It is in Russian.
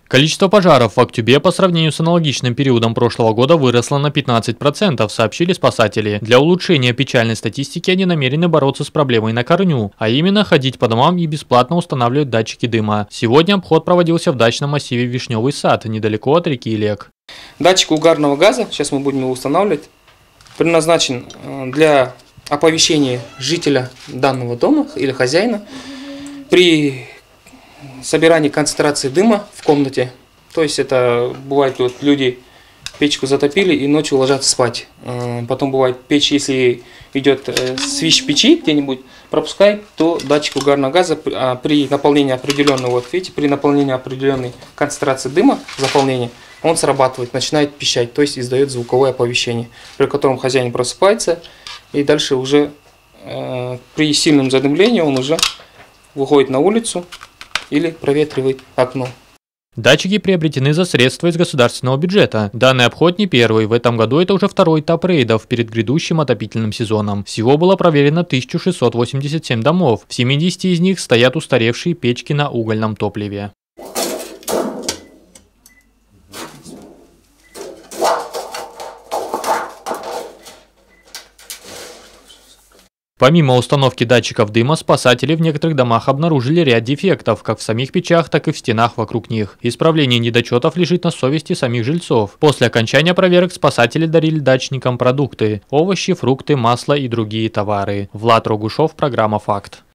Количество пожаров в Актюбе по сравнению с аналогичным периодом прошлого года выросло на 15%, сообщили спасатели. Для улучшения печальной статистики они намерены бороться с проблемой на корню, а именно ходить по домам и бесплатно устанавливать датчики дыма. Сегодня обход проводился в дачном массиве Вишневый сад, недалеко от реки Лек. Датчик угарного газа, сейчас мы будем его устанавливать, предназначен для оповещения жителя данного дома или хозяина при собирании концентрации дыма в комнате. То есть это бывает, вот люди печку затопили и ночью ложатся спать. Потом бывает печь, если идет свищ печи где-нибудь, пропускает, то датчик угарного газа при наполнении определенного, вот видите, при наполнении определенной концентрации дыма, заполнения, он срабатывает, начинает пищать, то есть издает звуковое оповещение, при котором хозяин просыпается и дальше уже при сильном задымлении он уже выходит на улицу или проветривает окно. Датчики приобретены за средства из государственного бюджета. Данный обход не первый. В этом году это уже второй этап рейдов перед грядущим отопительным сезоном. Всего было проверено 1687 домов. В 70 из них стоят устаревшие печки на угольном топливе. Помимо установки датчиков дыма, спасатели в некоторых домах обнаружили ряд дефектов, как в самих печах, так и в стенах вокруг них. Исправление недочетов лежит на совести самих жильцов. После окончания проверок спасатели дарили дачникам продукты – овощи, фрукты, масло и другие товары. Влад Рогушов, программа «Факт».